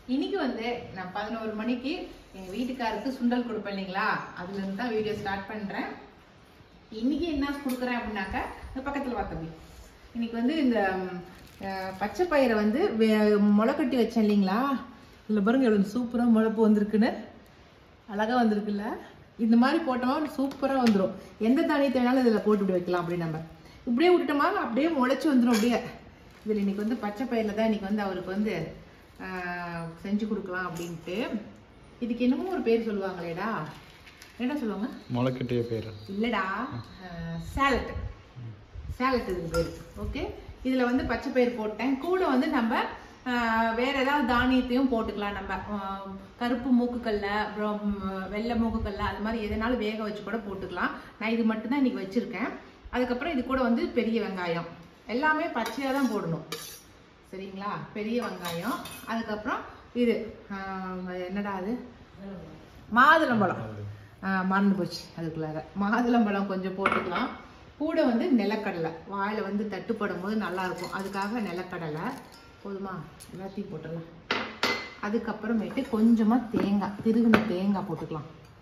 இன்னைக்கு வந்து நான் 11 மணிக்கு எங்க வீட்டுக்காருக்கு சுண்டல் கொடுப்பேன் இல்லைங்களா, அதுல இருந்து தான் வீடியோ ஸ்டார்ட் பண்றேன். இன்னைக்கு என்ன கொடுக்குறேன் அப்படின்னாக்கா, பக்கத்துல பார்த்தோம். இன்னைக்கு வந்து இந்த பச்சை பயிரை வந்து முளை கட்டி வச்சேன் இல்லைங்களா, இதுல பாருங்க எவ்வளவு சூப்பரா முளைப்பு வந்திருக்குன்னு, அழகா வந்திருக்குல்ல. இந்த மாதிரி போட்டோமா சூப்பரா வந்துடும். எந்த தானியத்தை வேணாலும் இதுல போட்டு வைக்கலாம். அப்படி நம்ம இப்படியே விட்டுட்டோமா அப்படியே முளைச்சு வந்துடும். அப்படியே இதுல இன்னைக்கு வந்து பச்சை பயிரில் தான் இன்னைக்கு வந்து அவருக்கு வந்து செஞ்சு கொடுக்கலாம் அப்படின்ட்டு. இதுக்கு என்னமோ ஒரு பேர் சொல்லுவாங்களேடா, என்ன சொல்லுவாங்க? முளைக்கட்டிய பேர் இல்லடா, சேலட். சேலட் இதுக்கு பேர். ஓகே, இதுல வந்து பச்சை பயிர் போட்டேன். கூட வந்து நம்ம வேற ஏதாவது தானியத்தையும் போட்டுக்கலாம். நம்ம கருப்பு மூக்குக்கல்ல, அப்புறம் வெள்ளை மூக்குக்கல்ல, அது மாதிரி எதனாலும் வேக வச்சு கூட போட்டுக்கலாம். நான் இது மட்டும்தான் இன்னைக்கு வச்சிருக்கேன். அதுக்கப்புறம் இது கூட வந்து பெரிய வெங்காயம், எல்லாமே பச்சையாக தான் போடணும், சரிங்களா? பெரிய வெங்காயம், அதுக்கப்புறம் இது என்னடா அது, மாதுளம்பழம். மறந்து போச்சு, அதுக்குள்ளார மாதுளம்பழம் கொஞ்சம் போட்டுக்கலாம். கூட வந்து நிலக்கடலை, வாயில் வந்து தட்டுப்படும் போது நல்லா இருக்கும், அதுக்காக நிலக்கடலை. போதுமா? எல்லாத்தையும் போட்டுடலாம். அதுக்கப்புறமேட்டு கொஞ்சமாக தேங்காய், திருகுன தேங்காய் போட்டுக்கலாம்.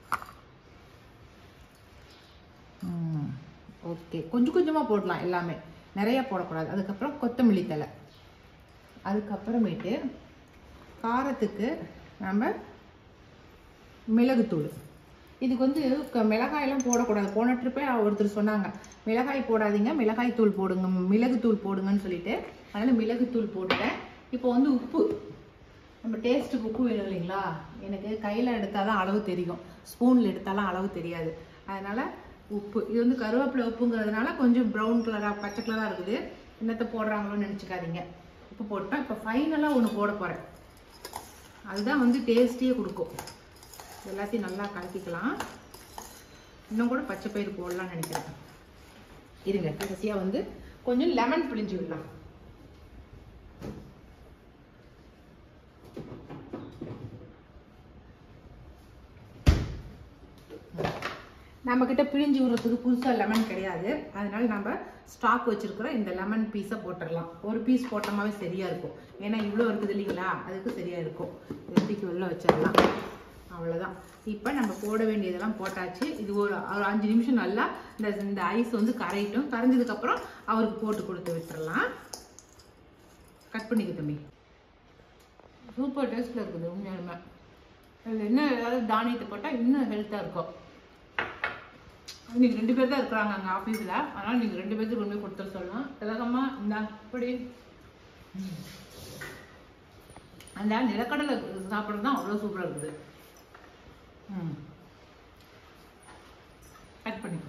ஓகே, கொஞ்சம் கொஞ்சமாக போடலாம், எல்லாமே நிறைய போடக்கூடாது. அதுக்கப்புறம் கொத்தமல்லி தழை. அதுக்கப்புறமேட்டு காரத்துக்கு நம்ம மிளகுத்தூள். இதுக்கு வந்து மிளகாயெல்லாம் போடக்கூடாது. போன ட்ரிப்பே ஒருத்தர் சொன்னாங்க மிளகாய் போடாதீங்க, மிளகாய் தூள் போடுங்க, மிளகுத்தூள் போடுங்கன்னு சொல்லிட்டு. அதனால் மிளகுத்தூள் போட்டேன். இப்போ வந்து உப்பு, நம்ம டேஸ்ட்டுக்கு உப்பு வேணும் இல்லைங்களா. எனக்கு கையில் எடுத்தால் தான் அளவு தெரியும், ஸ்பூனில் எடுத்தாலும் அளவு தெரியாது. அதனால் உப்பு, இது வந்து கருவேப்பிலை உப்புங்கிறதுனால கொஞ்சம் ப்ரௌன் கலராக பச்சை கலராக இருக்குது. என்னத்தை போடுறாங்களோன்னு நினச்சிக்காதீங்க. உப்பு போட்டேன். இப்போ ஃபைனலாக ஒன்று போட போகிறேன், அதுதான் வந்து டேஸ்டியே கொடுக்கும். எல்லாத்தையும் நல்லா கலக்கிக்கலாம். இன்னும் கூட பச்சை பயிர் போடலாம்னு நினைக்கிறேன். இருங்க, கடைசியாக வந்து கொஞ்சம் லெமன் பிழிஞ்சு விடலாம். நம்ம கிட்ட பிழிஞ்சு விடுறதுக்கு புதுசாக லெமன் கிடையாது, அதனால நம்ம ஸ்டாக் வச்சிருக்கிற இந்த லெமன் பீஸை போட்டுடலாம். ஒரு பீஸ் போட்டோமாவே சரியா இருக்கும், ஏன்னா இவ்வளோ இருக்குது இல்லைங்களா, அதுக்கு சரியா இருக்கும். எடுத்துக்கு உள்ள வச்சிடலாம், அவ்வளோதான். இப்போ நம்ம போட வேண்டியதெல்லாம் போட்டாச்சு. இது ஒரு 5 நிமிஷம் நல்லா இந்த ஐஸ் வந்து கரையிட்டும். கரைஞ்சதுக்கப்புறம் அவருக்கு போட்டு கொடுத்து விட்டுறலாம். கட் பண்ணிக்க தம்பி. சூப்பர் டேஸ்ட்டில் இருக்குது உண்மையாலுமே. அதில் இன்னும் ஏதாவது தானியத்தை போட்டால் இன்னும் ஹெல்த்தாக இருக்கும். இன்னைக்கு 2 பேர் தான் இருக்கிறாங்க அங்கே ஆஃபீஸில், அதனால் நீங்கள் 2 பேருக்கு கொண்டு போய் கொடுத்துட சொல்லலாம். திலகம்மா இந்தா இப்படி அந்த நிலக்கடலை சாப்பிட்றது தான் அவ்வளோ சூப்பராக இருக்குது. கட் பண்ணிக்கோ,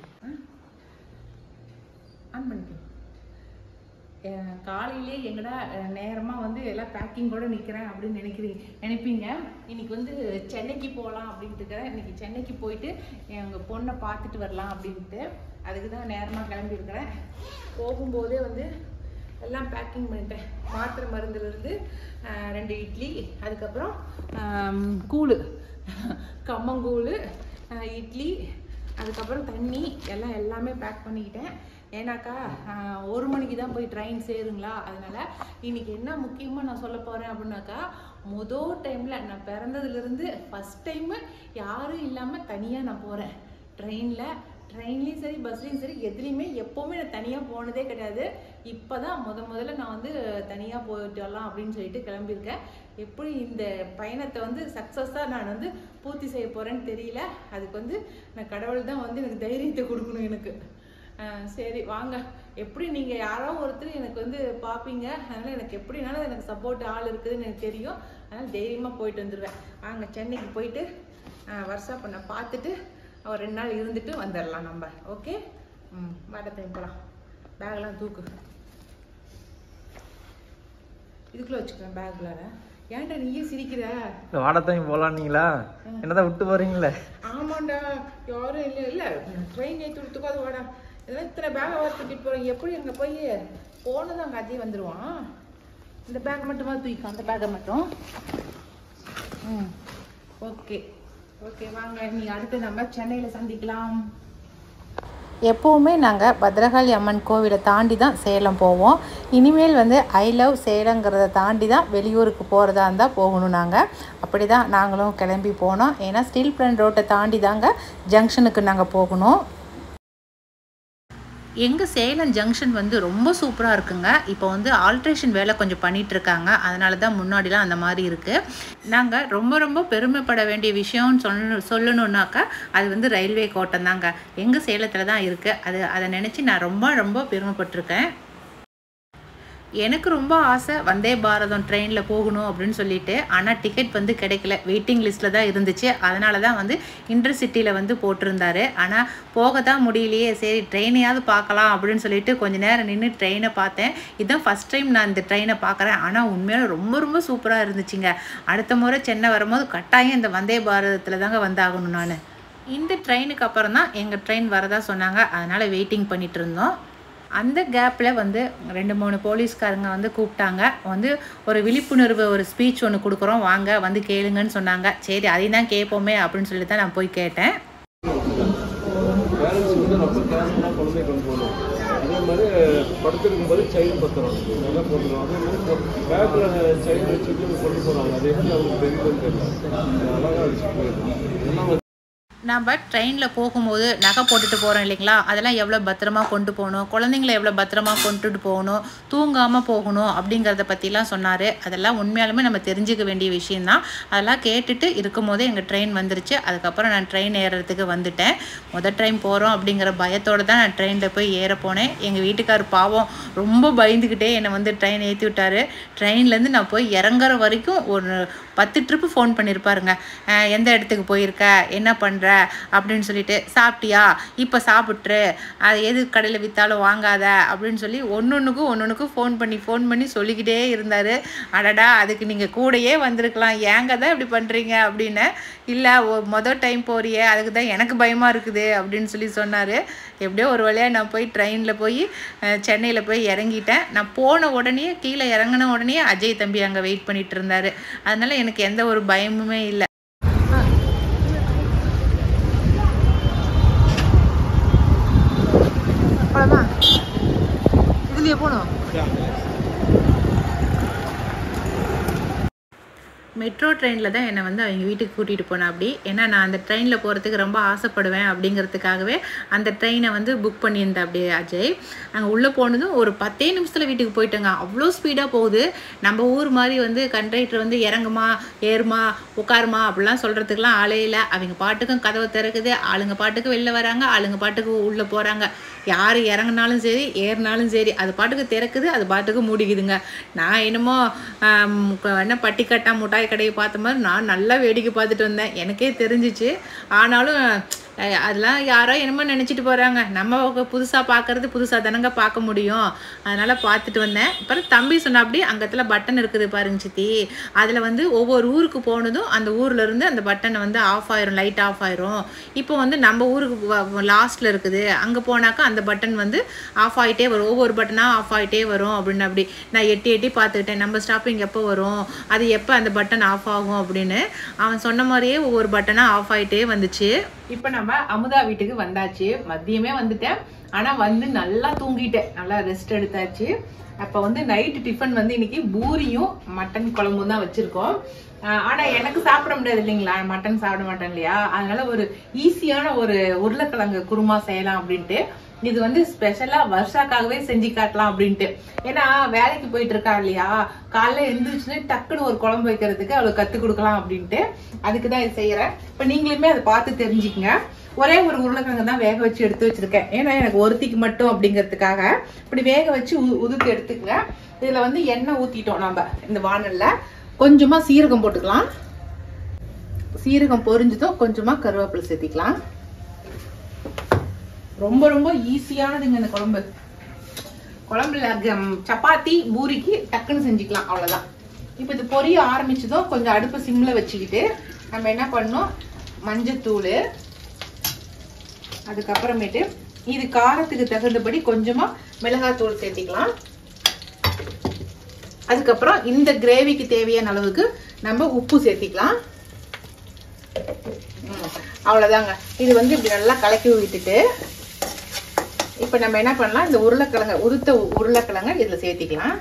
ஆன் பண்ணிக்கோ. காலையிலே எங்கடா நேரமாக வந்து எல்லாம் பேக்கிங்கோட நிற்கிறேன் அப்படின்னு நினைப்பீங்க. இன்னைக்கு வந்து சென்னைக்கு போகலாம் அப்படின்ட்டு இருக்கிறேன். இன்னைக்கு சென்னைக்கு போயிட்டு எங்கள் பொண்ணை பார்த்துட்டு வரலாம் அப்படின்ட்டு, அதுக்கு தான் நேரமாக கிளம்பியிருக்கிறேன். போகும்போதே வந்து எல்லாம் பேக்கிங் பண்ணிட்டேன். மாத்திரை மருந்துலேருந்து 2 இட்லி, அதுக்கப்புறம் கூழ், கம்மங்கூழ், இட்லி, அதுக்கப்புறம் தண்ணி, எல்லாமே பேக் பண்ணிக்கிட்டேன். ஏன்னாக்கா 1 மணிக்கு தான் போய் ட்ரெயின் சேருங்களா. அதனால இன்னைக்கு என்ன முக்கியமாக நான் சொல்ல போகிறேன் அப்படின்னாக்கா, முதல் டைமில் நான் பிறந்ததுலேருந்து ஃபஸ்ட் டைமு யாரும் இல்லாமல் தனியாக நான் போகிறேன் ட்ரெயின்லேயும் சரி பஸ்லேயும் சரி எதுலேயுமே எப்போவுமே நான் தனியாக போனதே கிடையாது. இப்போ தான் முதல்ல நான் வந்து தனியாக போயிட்டு வரலாம் அப்படின்னு சொல்லிட்டு கிளம்பியிருக்கேன். எப்படி இந்த பயணத்தை வந்து சக்ஸஸாக நான் வந்து பூர்த்தி செய்ய போகிறேன்னு தெரியல. அதுக்கு வந்து நான் கடவுள் தான் வந்து எனக்கு தைரியத்தை கொடுக்கணும் எனக்கு. சரி வாங்க, எப்படி நீங்கள் யாரோ ஒருத்தர் எனக்கு வந்து பார்ப்பீங்க, அதனால் எனக்கு எப்படினாலும் எனக்கு சப்போர்ட் ஆள் இருக்குதுன்னு எனக்கு தெரியும். அதனால் தைரியமாக போயிட்டு வந்துடுவேன். வாங்க சென்னைக்கு போயிட்டு வருஷா பண்ண பார்த்துட்டு ஒரு 2 நாள் இருந்துட்டு வந்துடலாம் நம்ம. ஓகே, வாட டைம் போகலாம். பேக்லாம் தூக்கு, இதுக்குள்ளே வச்சுக்கிறேன் பேக்குள்ளார. ஏன்டா நீயே சிரிக்கிற? வாடத்தையும் போகலான்னீங்களா, என்னதான் விட்டு போகிறீங்களே? ஆமாண்டா, யாரும் இல்லை ட்ரெயின் ஏற்றி விட்டுக்காது வாடா. இதெல்லாம் இத்தனை பேகை வர தூக்கிட்டு போகிறோம், எப்படி அங்கே போய் போனதும் அங்கே அதே வந்துடுவான். இந்த பேக் மட்டுமா தூக்கிக்கும், அந்த பேக்கை மட்டும். ஓகே வாங்க, நீ அடுத்து நம்ம சென்னையில் சந்திக்கலாம். எப்போவுமே நாங்கள் பத்ரகாளி அம்மன் கோவிலை தாண்டி தான் சேலம் போவோம். இனிமேல் வந்து ஐ லவ் சேலங்கிறத தாண்டி தான் வெளியூருக்கு போகிறதா இருந்தால் போகணும். நாங்கள் அப்படி தான் நாங்களும் கிளம்பி போனோம். ஏன்னா ஸ்டீல் பிளான்ட் ரோட்டை தாண்டி தாங்க ஜங்ஷனுக்கு நாங்கள் போகணும். எங்கள் சேலம் ஜங்ஷன் வந்து ரொம்ப சூப்பராக இருக்குங்க. இப்போ வந்து ஆல்ட்ரேஷன் வேலை கொஞ்சம் பண்ணிகிட்ருக்காங்க. அதனால தான் முன்னாடிலாம் அந்த மாதிரி இருக்குது. நாங்கள் ரொம்ப ரொம்ப பெருமைப்பட வேண்டிய விஷயம்னு சொல்லணுன்னாக்கா அது வந்து ரயில்வே கோட்டம் தாங்க. எங்கள் சேலத்தில் தான் இருக்குது. அதை நினச்சி நான் ரொம்ப ரொம்ப பெருமைப்பட்டிருக்கேன். எனக்கு ரொம்ப ஆசை வந்தே பாரதம் ட்ரெயினில் போகணும் அப்படின்னு சொல்லிட்டு. ஆனால் டிக்கெட் வந்து கிடைக்கல, வெயிட்டிங் லிஸ்ட்டில் தான் இருந்துச்சு. அதனால தான் வந்து இன்டர்சிட்டியில் வந்து போட்டிருந்தாரு. ஆனால் போக தான் முடியலையே, சரி ட்ரெயினையாவது பார்க்கலாம் அப்படின்னு சொல்லிட்டு கொஞ்சம் நேரம் நின்று ட்ரெயினை பார்த்தேன். இதுதான் ஃபஸ்ட் டைம் நான் இந்த ட்ரெயினை பார்க்குறேன். ஆனால் உண்மையில ரொம்ப ரொம்ப சூப்பராக இருந்துச்சுங்க. அடுத்த முறை சென்னை வரும்போது கட்டாயம் இந்த வந்தே பாரதத்தில் தாங்க வந்தாகணும். நான் இந்த ட்ரெயினுக்கு அப்புறம் தான் எங்கள் ட்ரெயின் வரதா சொன்னாங்க. அதனால் வெயிட்டிங் பண்ணிகிட்டு இருந்தோம். அந்த கேப்பில் வந்து 2-3 போலீஸ்காரங்க வந்து கூப்பிட்டாங்க. வந்து ஒரு விழிப்புணர்வு ஒரு ஸ்பீச் ஒன்று கொடுக்குறோம், வாங்க வந்து கேளுங்கன்னு சொன்னாங்க. சரி அதையும் தான் கேட்போமே அப்படின்னு சொல்லி தான் நான் போய் கேட்டேன். குழந்தை கொண்டு போகணும். அதே மாதிரி படுத்திருக்கும் போது செயின் பத்திரம் நல்லா போட்டுருவோம். அதே மாதிரி பேக்கில் செயின் வச்சுட்டு கொண்டு போகிறாங்க. அதே மாதிரி அவங்களுக்கு தெரியுதுன்னு தெரியல. அழகாக வச்சுட்டு போயிடலாம். நம்ம ட்ரெயினில் போகும்போது நகை போட்டுட்டு போகிறோம் இல்லைங்களா, அதெல்லாம் எவ்வளோ பத்திரமா கொண்டு போகணும், குழந்தைங்கள எவ்வளோ பத்திரமா கொண்டுட்டு போகணும், தூங்காமல் போகணும் அப்படிங்கிறத பற்றிலாம் சொன்னார். அதெல்லாம் உண்மையாலுமே நம்ம தெரிஞ்சுக்க வேண்டிய விஷயந்தான். அதெல்லாம் கேட்டுட்டு இருக்கும் போதே எங்கள் ட்ரெயின் வந்துருச்சு. அதுக்கப்புறம் நான் ட்ரெயின் ஏறுறதுக்கு வந்துட்டேன். ட்ரெயின் போகிறோம் அப்படிங்கிற பயத்தோடு தான் நான் ட்ரெயினில் போய் ஏற போனேன். எங்கள் வீட்டுக்கார் பாவம் ரொம்ப பயந்துக்கிட்டே என்னை வந்து ட்ரெயின் ஏற்றி விட்டார். ட்ரெயின்லேருந்து நான் போய் இறங்குற வரைக்கும் ஒரு 10 ட்ரிப்பு ஃபோன் பண்ணியிருப்பாருங்க. எந்த இடத்துக்கு போயிருக்க, என்ன பண்ணுற அப்படின்னு சொல்லிட்டு, சாப்பிட்டியா, இப்போ சாப்பிட்ரு, அது எது கடையில் விற்றாலும் வாங்காத அப்படின்னு சொல்லி ஒன்றுக்கும் ஃபோன் பண்ணி சொல்லிக்கிட்டே இருந்தார். அடடா அதுக்கு நீங்கள் கூடயே வந்திருக்கலாம், ஏங்க தான் இப்படி பண்ணுறீங்க அப்படின்னு. இல்லை டைம் போறியே அதுக்கு தான் எனக்கு பயமாக இருக்குது அப்படின்னு சொல்லி சொன்னார். எப்படியோ ஒரு வழியாக நான் போய் ட்ரெயினில் போய் சென்னையில் போய் இறங்கிட்டேன். நான் போன உடனே கீழே இறங்கின உடனே அஜய் தம்பி அங்கே வெயிட் பண்ணிட்டு இருந்தார். அதனால் எனக்கு எந்த ஒரு பயமுமே இல்லை. இதுலயே போகணும். மெட்ரோ ட்ரெயினில் தான் என்னை வந்து அவங்க வீட்டுக்கு கூட்டிகிட்டு போனேன். அப்படி ஏன்னா நான் அந்த ட்ரெயினில் போகிறதுக்கு ரொம்ப ஆசைப்படுவேன் அப்படிங்கிறதுக்காகவே அந்த ட்ரெயினை வந்து புக் பண்ணியிருந்தேன். அப்படியே அஜய் அங்கே உள்ளே போனதும் ஒரு 10 நிமிஷத்தில் வீட்டுக்கு போயிட்டேங்க. அவ்வளோ ஸ்பீடாக போகுது. நம்ம ஊர் மாதிரி வந்து கண்டக்டர் வந்து இறங்குமா ஏறுமா உட்காருமா அப்படிலாம் சொல்கிறதுக்கெலாம் ஆளே இல்லை. அவங்க பாட்டுக்கும் கதவை திறக்குது, ஆளுங்க பாட்டுக்கு வெளில வராங்க, ஆளுங்க பாட்டுக்கு உள்ளே போகிறாங்க. யார் இறங்கினாலும் சரி ஏறினாலும் சரி அது பாட்டுக்கு திறக்குது, அது பாட்டுக்கு மூடிக்குதுங்க. நான் என்னமோ என்ன பட்டிக்கட்டா முட்டாய் கடையை பார்த்த மாதிரி நான் நல்லா வேடிக்கை பார்த்துட்டு வந்தேன். எனக்கே தெரிஞ்சிச்சு. ஆனாலும் அதெல்லாம் யாரோ என்னமோ நினச்சிட்டு போகிறாங்க. நம்ம புதுசாக பார்க்குறது புதுசாக தானங்க பார்க்க முடியும். அதனால் பார்த்துட்டு வந்தேன். அப்புறம் தம்பி சொன்ன அப்படி அங்கத்தில் பட்டன் இருக்குது பாருங்க சித்தி, அதில் வந்து ஒவ்வொரு ஊருக்கு போனதும் அந்த ஊர்லேருந்து அந்த பட்டனை வந்து ஆஃப் ஆயிரும், லைட் ஆஃப் ஆயிரும். இப்போ வந்து நம்ம ஊருக்கு லாஸ்ட்டில் இருக்குது, அங்கே போனாக்கா அந்த பட்டன் வந்து ஆஃப் ஆகிட்டே வரும், ஒவ்வொரு பட்டனாக ஆஃப் ஆகிட்டே வரும் அப்படின்னு. அப்படி நான் எட்டி பார்த்துக்கிட்டேன், நம்ம ஸ்டாப்பிங் எப்போ வரும், அது எப்போ அந்த பட்டன் ஆஃப் ஆகும் அப்படின்னு. அவன் சொன்ன மாதிரியே ஒவ்வொரு பட்டனாக ஆஃப் ஆகிட்டே வந்துச்சு. இப்போ நம்ம அமுதா வீட்டுக்கு வந்தாச்சு. மதியமே வந்துட்டேன். ஆனால் வந்து நல்லா தூங்கிட்டேன், நல்லா ரெஸ்ட் எடுத்தாச்சு. அப்போ வந்து நைட்டு டிஃபன் வந்து இன்னைக்கு பூரியும் மட்டன் குழம்பும் தான் வச்சிருக்கோம். ஆனால் எனக்கு சாப்பிட முடியாது இல்லைங்களா, மட்டன் சாப்பிட மாட்டேன் இல்லையா, அதனால ஒரு ஈஸியான ஒரு உருளைக்கிழங்கு குருமா செய்யலாம் அப்படின்ட்டு. இது வந்து ஸ்பெஷலா வருஷாக்காகவே செஞ்சு காட்டலாம் அப்படின்ட்டு. ஏன்னா வேலைக்கு போயிட்டு இருக்கா இல்லையா, காலைல எழுந்திரிச்சுன்னு டக்குன்னு ஒரு குழம்பு வைக்கிறதுக்கு அவளுக்கு கத்து கொடுக்கலாம் அப்படின்ட்டு அதுக்குதான் இது செய்யறேன். இப்ப நீங்களுமே அதை பார்த்து தெரிஞ்சுக்கங்க. ஒரே ஒரு உருளைக்கிழங்கு தான் வேக வச்சு எடுத்து வச்சிருக்கேன். ஏன்னா எனக்கு ஒருத்திக்கு மட்டும் அப்படிங்கிறதுக்காக இப்படி வேக வச்சு உதுத்து எடுத்துக்கங்க. இதுல வந்து எண்ணெய் ஊத்திட்டோம் நம்ம இந்த வானல்ல. கொஞ்சமா சீரகம் போட்டுக்கலாம். சீரகம் பொரிஞ்சதும் கொஞ்சமா கருவேப்பிலை சேர்த்திக்கலாம். ரொம்ப ரொம்ப ஈஸியானதுங்க இந்த குழம்பு. குழம்புல சப்பாத்தி பூரிக்கு டக்குன்னு செஞ்சுக்கலாம், அவ்வளவுதான். இப்ப இது பொரிய ஆரம்பிச்சதும் கொஞ்சம் அடுப்பு சிம்ல வச்சுக்கிட்டு நம்ம என்ன பண்ணோம், மஞ்சத்தூள், அதுக்கப்புறமேட்டு இது காரத்துக்கு தகுந்தபடி கொஞ்சமா மிளகாத்தூள் சேர்த்திக்கலாம். அதுக்கப்புறம் இந்த கிரேவிக்கு தேவையான அளவுக்கு நம்ம உப்பு சேர்த்திக்கலாம். அவ்வளவுதாங்க. இது வந்து இப்படி நல்லா கலக்கி விட்டுட்டு இப்போ நம்ம என்ன பண்ணலாம், இந்த உருளைக்கிழங்க இதில் சேர்த்திக்கலாம்.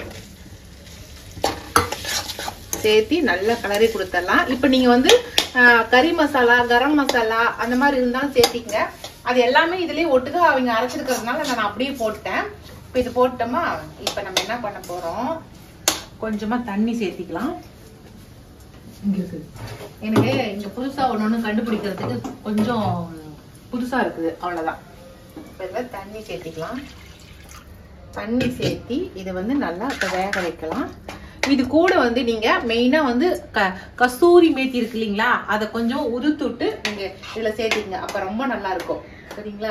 சேர்த்தி நல்லா கலரி கொடுத்துடலாம். இப்போ நீங்கள் வந்து கறி மசாலா, கரம் மசாலா அந்த மாதிரி இருந்தாலும் சேர்த்திங்க. அது எல்லாமே இதுலேயே ஒட்டுக்கா அவங்க அரைச்சிருக்கிறதுனால நான் அப்படியே போட்டேன். இப்போ இது போட்டோமா, இப்போ நம்ம என்ன பண்ண போகிறோம், கொஞ்சமாக தண்ணி சேர்த்திக்கலாம். இங்கே இருக்குது எனக்கு இங்கே புதுசாக ஒன்று கண்டுபிடிக்கிறதுக்கு கொஞ்சம் புதுசாக இருக்குது, அவ்வளோதான். இப்போ இதில் தண்ணி சேர்த்திக்கலாம். தண்ணி சேர்த்தி இதை வந்து நல்லா இப்போ வேக வைக்கலாம். இது கூட வந்து நீங்க மெயினா வந்து கஸ்தூரி மேத்தி இருக்கு இல்லைங்களா, அதை கொஞ்சம் உதுத்துட்டு நீங்க இதுல சேர்த்திங்க. அப்ப ரொம்ப நல்லா இருக்கும். சரிங்களா?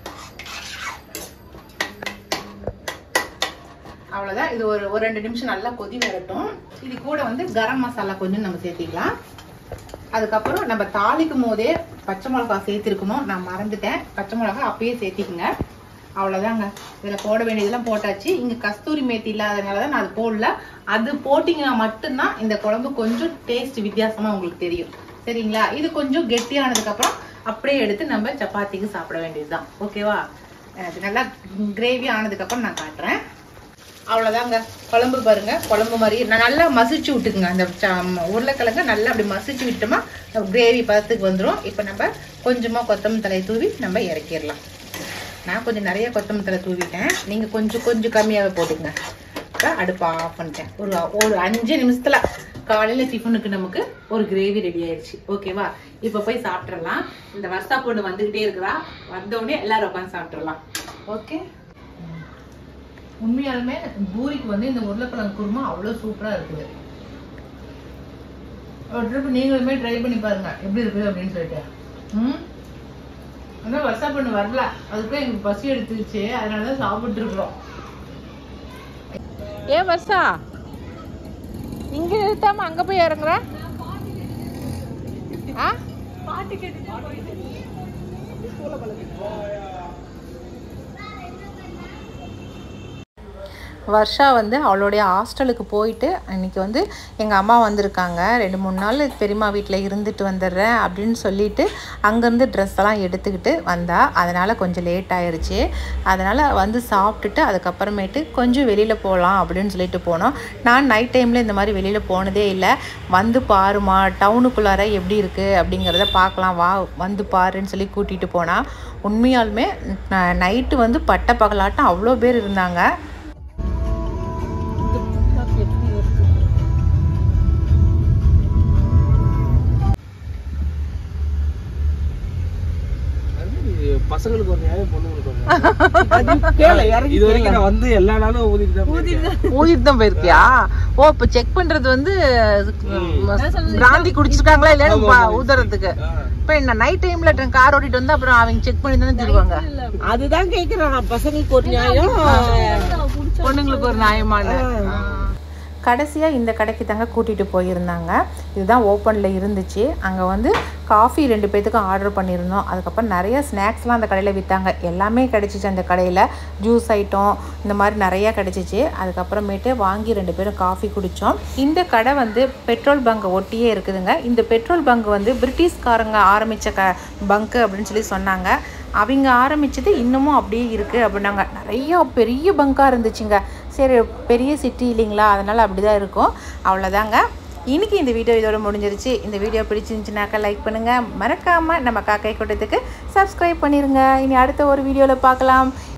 அவ்வளவுதான். இது ஒரு 2 நிமிஷம் நல்லா கொதி வரட்டும். இது கூட வந்து கரம் மசாலா கொஞ்சம் நம்ம சேர்த்திக்கலாம். அதுக்கப்புறம் நம்ம தாளிக்கும் போதே பச்சை மிளகா சேர்த்திருக்கணும், நான் மறந்துட்டேன். பச்சை மிளகா அப்பயே சேர்த்திக்குங்க. அவ்வளவுதாங்க. இதுல போட வேண்டியதெல்லாம் போட்டாச்சு. இங்க கஸ்தூரி மேத்தி இல்லாதனாலதான் நான் அது போடல. அது போட்டீங்கன்னா மட்டும்தான் இந்த குழம்பு கொஞ்சம் டேஸ்ட் வித்தியாசமா உங்களுக்கு தெரியும். சரிங்களா? இது கொஞ்சம் கெட்டியானதுக்கு அப்புறம் அப்படியே எடுத்து நம்ம சப்பாத்திக்கு சாப்பிட வேண்டியதுதான். ஓகேவா? அது நல்லா கிரேவி ஆனதுக்கு அப்புறம் நான் காட்டுறேன். அவ்வளவுதாங்க. குழம்பு பாருங்க, குழம்பு மாதிரி நான் நல்லா மசிச்சு விட்டுக்குங்க. அந்த உருளைக்கிழங்க நல்லா அப்படி மசிச்சு விட்டோமா கிரேவி பதத்துக்கு வந்துடும். இப்ப நம்ம கொஞ்சமா கொத்தமல்லி தழையை தூவி நம்ம இறக்கிடலாம். நான் கொஞ்சம் நிறைய கொத்தமல்லி தழை தூவிட்டேன், நீங்க கொஞ்சம் கம்மியாவே போட்டுங்க. அடுப்பை ஆஃப் பண்ணிட்டேன். ஒரு 5 நிமிஷத்துல காலையில டிஃபனுக்கு நமக்கு ஒரு கிரேவி ரெடி ஆயிடுச்சு. ஓகேவா? இப்ப போய் சாப்பிட்றலாம். இந்த வர்ஷா பொண்ணு வந்துகிட்டே இருக்கிறா, வந்தோடனே எல்லாரும் உட்காந்து சாப்பிட்றலாம். ஓகே. உண்மையாலுமே பூரிக்கு வந்து இந்த உருளைக்கிழங்கு குருமா அவ்வளவு சூப்பரா இருக்குது. ஒரு ட்ரிப் நீங்களுமே ட்ரை பண்ணி பாருங்க எப்படி இருக்குது அப்படின்னு சொல்லிட்டு. ஆனால் வர்ஷா பொண்ணு வரல, அதுக்கு எங்களுக்கு பசி எடுத்துருச்சு, அதனாலதான் சாப்பிட்டு இருக்கிறோம். ஏன் வர்ஷா இங்க நிறுத்தாம அங்க போய் இறங்குற? வர்ஷா வந்து அவளுடைய ஹாஸ்டலுக்கு போயிட்டு அன்றைக்கி வந்து எங்கள் அம்மா வந்திருக்காங்க. 2-3 நாள் பெரியம்மா வீட்டில் இருந்துட்டு வந்துடுறேன் அப்படின்னு சொல்லிட்டு அங்கேருந்து ட்ரெஸ் எல்லாம் எடுத்துக்கிட்டு வந்தா. அதனால் கொஞ்சம் லேட் ஆயிடுச்சு. அதனால் வந்து சாப்பிட்டுட்டு அதுக்கப்புறமேட்டு கொஞ்சம் வெளியில் போகலாம் அப்படின்னு சொல்லிட்டு போனோம். நான் நைட் டைமில் இந்த மாதிரி வெளியில் போனதே இல்லை. வந்து பாருமா டவுனுக்குள்ளார எப்படி இருக்குது அப்படிங்கிறத பார்க்கலாம் வா, வந்து பாருன்னு சொல்லி கூட்டிகிட்டு போனால் உண்மையாலுமே நைட்டு வந்து பட்ட பகலாட்டம் அவ்வளோ பேர் இருந்தாங்க. பசங்களுக்கு ஒரு நியாயம், பொண்ணுங்களுக்கு இது வரைக்கும் நான் வந்து எல்லா நாளும் ஊதிட்டு தான் போயிருக்கியா? ஓ, இப்ப செக் பண்றது வந்து பிராந்தி குடிச்சிருக்காங்களா இல்லையா ஊதுறதுக்கு. இப்ப என்ன நைட் டைம்ல கார் ஓட்டிட்டு வந்து அப்புறம் அவங்க செக் பண்ணி தானே தருவாங்க. அதுதான் கேக்குறேன். பசங்களுக்கு ஒரு நியாயம், பொண்ணுங்களுக்கு ஒரு நியாயமான. கடைசியாக இந்த கடைக்கு தாங்க கூட்டிகிட்டு போயிருந்தாங்க. இதுதான் ஓப்பனில் இருந்துச்சு. அங்கே வந்து காஃபி 2 பேர்த்துக்கும் ஆர்டர் பண்ணியிருந்தோம். அதுக்கப்புறம் நிறைய ஸ்நாக்ஸ்லாம் அந்த கடையில் விற்றாங்க. எல்லாமே கிடச்சிச்சு அந்த கடையில். ஜூஸ் ஐட்டம் இந்த மாதிரி நிறையா கிடச்சிச்சு. அதுக்கப்புறமேட்டு வாங்கி 2 பேரும் காஃபி குடித்தோம். இந்த கடை வந்து பெட்ரோல் பங்க் ஒட்டியே இருக்குதுங்க. இந்த பெட்ரோல் பங்க் வந்து பிரிட்டிஷ்காரங்க ஆரம்பித்த பங்கு அப்படின்னு சொல்லி சொன்னாங்க. அவங்க ஆரம்பித்தது இன்னமும் அப்படியே இருக்குது அப்படின்னாங்க. நிறையா பெரிய பங்காக இருந்துச்சுங்க. சரி, பெரிய சிட்டி இல்லைங்களா, அதனால் அப்படி தான் இருக்கும். அவ்வளோதாங்க. இன்றைக்கி இந்த வீடியோ இதோட முடிஞ்சிருச்சு. இந்த வீடியோ பிடிச்சிருந்துச்சுனாக்கா லைக் பண்ணுங்கள். மறக்காமல் நம்ம காக்கை கூட்டத்துக்கு சப்ஸ்கிரைப் பண்ணிடுங்க. இனி அடுத்த ஒரு வீடியோவில் பார்க்கலாம்.